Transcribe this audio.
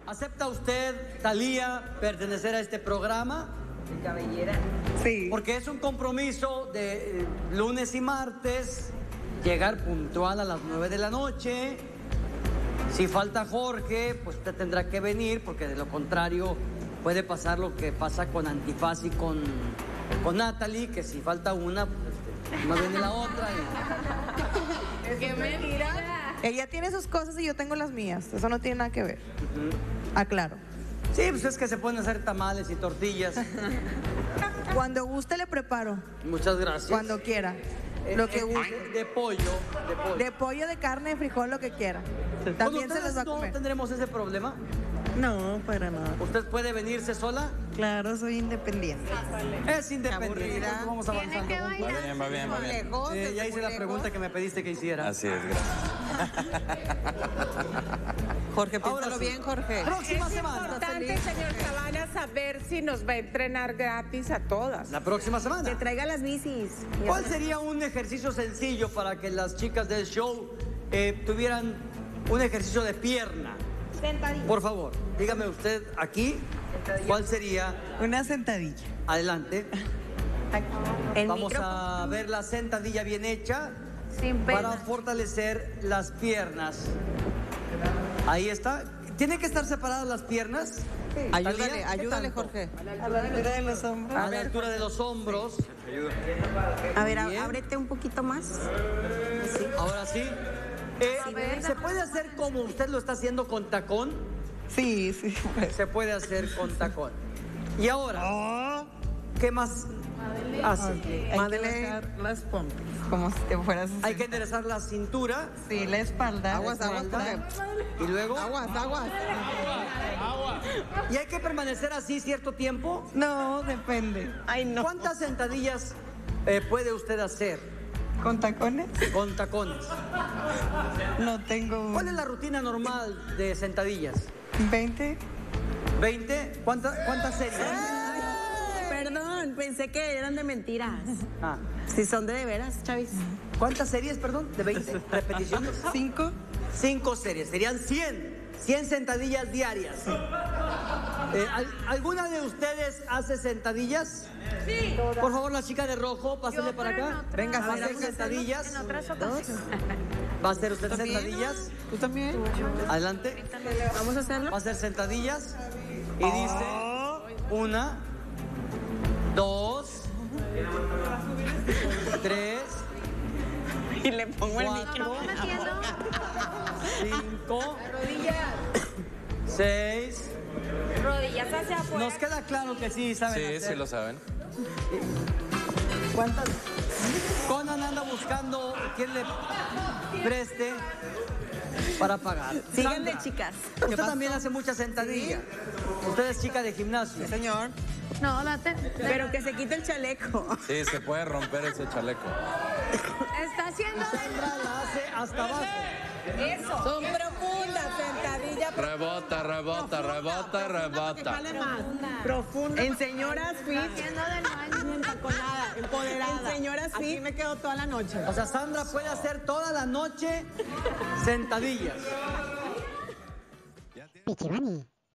¿Acepta usted, Thalía, pertenecer a este programa? De cabellera. Sí. Porque es un compromiso de lunes y martes, llegar puntual a las 9 de la noche. Si falta Jorge, pues usted tendrá que venir, porque de lo contrario puede pasar lo que pasa con Antifaz y con Natalie, que si falta una, pues no viene la otra. ¡Qué mentira! Ella tiene sus cosas y yo tengo las mías. Eso no tiene nada que ver. Aclaro. Sí, pues es que se pueden hacer tamales y tortillas. Cuando guste le preparo. Muchas gracias. Cuando quiera. Lo que guste. De pollo. De pollo, de carne, de frijol, lo que quiera. También se les va a comer. ¿No tendremos ese problema? No, para nada. ¿Usted puede venirse sola? Claro, soy independiente. Es independiente. Vamos avanzando. Va bien. Ya hice la pregunta que me pediste que hiciera. Así es, gracias. Jorge, piénsalo bien, Jorge. Próxima Es semana. importante, señor Cabana, saber si nos va a entrenar gratis a todas. La próxima Que semana. traiga las bicis. ¿Cuál sería un ejercicio sencillo para que las chicas del show tuvieran un ejercicio de pierna? Sentadilla. Por favor, dígame usted aquí, ¿cuál sería? Una sentadilla. Adelante. El Vamos micrófono. a ver la sentadilla bien hecha Sin para pena. fortalecer las piernas. Ahí está. ¿Tienen que estar separadas las piernas? Ayúdale, Talía, ¿qué ayúdale, tanto? Jorge. A la altura de los hombros. A la altura de los hombros. A ver, Bien. ábrete un poquito más. Ahora sí. ¿Se puede hacer como usted lo está haciendo con tacón? Sí, sí. Se puede hacer con tacón. Y ahora, ¿qué más hace? Hay que bajar las pompas, como si te fueras a Hay que enderezar la cintura. Sí, la espalda. Aguas, Jorge. Y luego. Aguas. ¿Y hay que permanecer así cierto tiempo? No, depende. Ay, no. ¿Cuántas sentadillas puede usted hacer ¿Con tacones? con tacones? No tengo. ¿Cuál es la rutina normal de sentadillas? 20. ¿20? ¿Cuántas series? Perdón, pensé que eran de mentiras. Ah, Si son de veras, Chavis. ¿cuántas series, perdón? ¿De 20? ¿Repeticiones? 5. 5 series, serían 100. 100 sentadillas diarias. ¿Alguna de ustedes hace sentadillas? Sí. Por favor, la chica de rojo, pásale para acá. Venga, ¿Va a hacer vamos a sentadillas? En otras ocasiones. ¿Va a hacer usted sentadillas? ¿Tú también? Adelante. ¿Vamos a hacerlo? Va a hacer sentadillas. Y dice: 1, 2, 3, Y le pongo 4, 5, 6. Rodillas hacia afuera. Nos queda claro que sí saben Sí, hacer. sí lo saben. ¿Cuántas? Conan anda buscando quien le preste para pagar. Síganle, Sandra, chicas. Usted también hace mucha sentadilla. Usted es chica de gimnasio. Señor. No, date. Pero que se quite el chaleco. Sí, se puede romper ese chaleco. Está haciendo Sandra la hace hasta abajo. Eso. Son profundas, sentadilla Rebota. Profunda. En señoras fit. haciendo del baño. Entaconada, empoderada. En señoras fit. me quedo toda la noche. O sea, Sandra puede hacer toda la noche sentadillas. Pichibani.